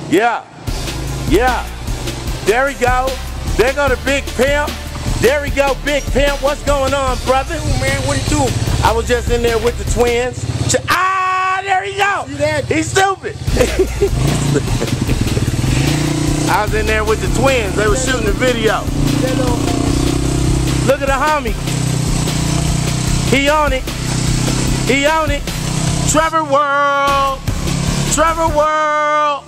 Yeah. Yeah. There we go. There go the Big Pimp. There we go, Big Pimp. What's going on, brother? Oh, man, what you doing? I was just in there with the twins. There he go. See that? He's stupid. I was in there with the twins. They were shooting the video. Look at the homie. He on it. He on it. Trevor World. Trevor World.